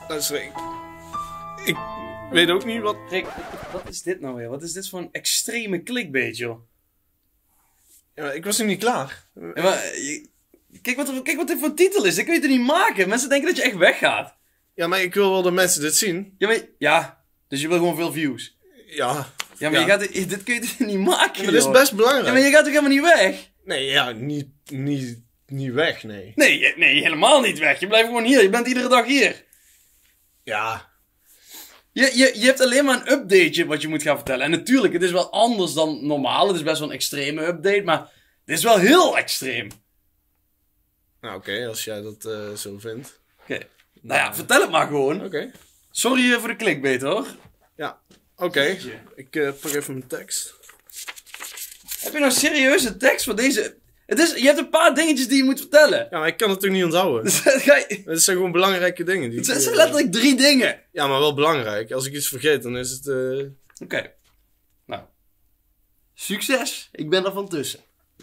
Luister, ik weet ook niet wat... Rick, wat is dit nou weer? Wat is dit voor een extreme clickbait, joh? Ja, maar ik was nog niet klaar. Ja, maar, kijk wat dit voor titel is. Dat kun je toch niet maken? Mensen denken dat je echt weggaat. Ja, maar ik wil wel dat mensen dit zien. Ja, dus je wil gewoon veel views. Ja. Ja, maar dit kun je toch niet maken, maar dit is best belangrijk. Ja, maar je gaat toch helemaal niet weg? Nee, ja, niet weg, nee. Nee, helemaal niet weg. Je blijft gewoon hier. Je bent iedere dag hier. Ja. Je hebt alleen maar een updateje wat je moet gaan vertellen. En natuurlijk, het is wel anders dan normaal. Het is best wel een extreme update, maar dit is wel heel extreem. Nou, oké, als jij dat zo vindt. Oké. Nou ja, vertel het maar gewoon. Oké. Sorry voor de clickbait, hoor. Ja, oké. Ik pak even mijn tekst. Heb je nou serieus een tekst voor deze... je hebt een paar dingetjes die je moet vertellen. Ja, maar ik kan het toch niet onthouden? Het zijn gewoon belangrijke dingen. Het zijn letterlijk 3 dingen. Ja, maar wel belangrijk. Als ik iets vergeet, dan is het... Oké. Nou. Succes. Ik ben er van tussen.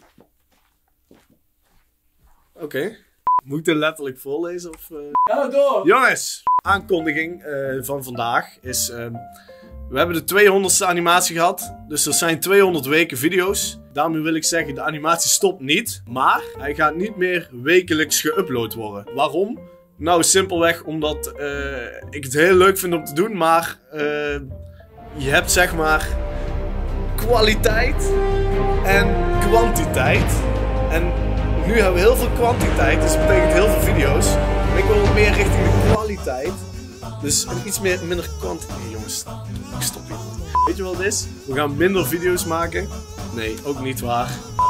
Oké. Moet ik het letterlijk voorlezen? Of, Ga door. Jongens, aankondiging van vandaag is... we hebben de 200ste animatie gehad. Dus er zijn 200 weken video's. Daarmee wil ik zeggen, de animatie stopt niet. Maar hij gaat niet meer wekelijks geüpload worden. Waarom? Nou, simpelweg omdat ik het heel leuk vind om te doen. Maar je hebt zeg maar kwaliteit en kwantiteit. En nu hebben we heel veel kwantiteit. Dus dat betekent heel veel video's. En ik wil wat meer richting de kwaliteit. Dus iets minder kwantiteit. Nee, jongens, ik stop hier. Weet je wat het is? We gaan minder video's maken. Nee, ook niet waar.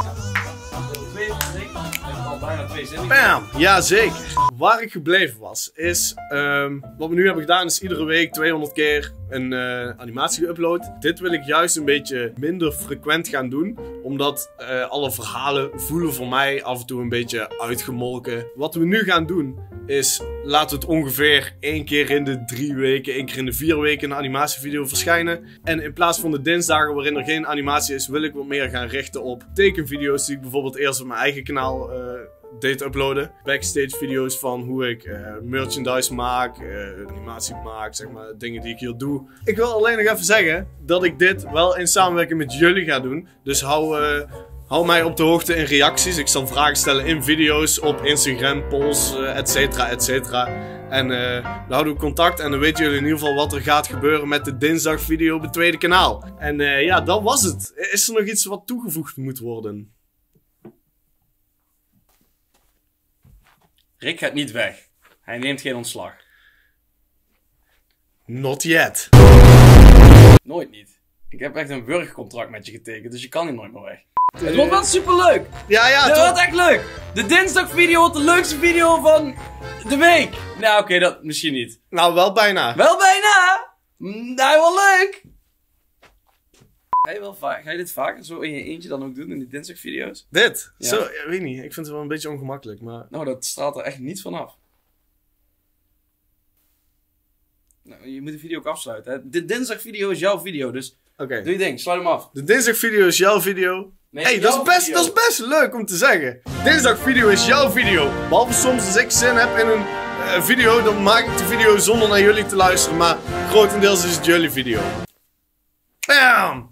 Al bijna 2 zinnen. Bam! Jazeker. Waar ik gebleven was, is... wat we nu hebben gedaan is iedere week 200 keer een animatie geüpload. Dit wil ik juist een beetje minder frequent gaan doen. Omdat alle verhalen voelen voor mij af en toe een beetje uitgemolken. Wat we nu gaan doen is... Laten we het ongeveer 1 keer in de 3 weken, 1 keer in de 4 weken een animatievideo verschijnen. En in plaats van de dinsdagen waarin er geen animatie is, wil ik wat meer gaan richten op tekenvideo's die ik bijvoorbeeld eerst op mijn eigen kanaal deed uploaden. Backstage video's van hoe ik merchandise maak, animatie maak, zeg maar, dingen die ik hier doe. Ik wil alleen nog even zeggen dat ik dit wel in samenwerking met jullie ga doen. Dus hou mij op de hoogte in reacties. Ik zal vragen stellen in video's, op Instagram, polls, etcetera, etcetera. En dan houden we contact en dan weten jullie in ieder geval wat er gaat gebeuren met de dinsdagvideo op het tweede kanaal. En ja, dat was het. Is er nog iets wat toegevoegd moet worden? Rick gaat niet weg. Hij neemt geen ontslag. Not yet. Nooit niet. Ik heb echt een wurgcontract met je getekend, dus je kan hier nooit meer weg. Het wordt wel superleuk. Ja, het wordt echt leuk. De dinsdagvideo wordt de leukste video van de week. Nou, oké, dat misschien niet. Nou, wel bijna. Wel bijna? Nou, wel leuk. Ga je dit vaker zo in je eentje dan ook doen in die dinsdagvideo's? Dit? Ja. Zo, ja, weet niet. Ik vind het wel een beetje ongemakkelijk, maar... Nou, dat straalt er echt niets van af. Nou, je moet de video ook afsluiten, hè. De dinsdagvideo is jouw video, dus... Oké. Doe je ding, sluit hem af. De dinsdagvideo is jouw video. Nee, hey, dat is best leuk om te zeggen. Dinsdagvideo is jouw video. Behalve soms als ik zin heb in een video, dan maak ik de video zonder naar jullie te luisteren. Maar grotendeels is het jullie video. Bam!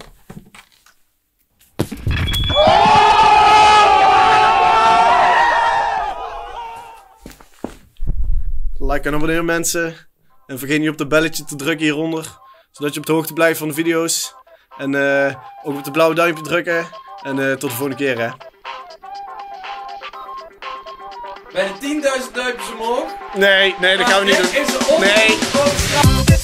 Like en abonneer mensen. En vergeet niet op het belletje te drukken hieronder. Zodat je op de hoogte blijft van de video's. En ook op de blauwe duimpje drukken. En tot de volgende keer, hè. Bij de 10.000 duimpjes omhoog. Nee, dat gaan we niet doen. Is er Nee.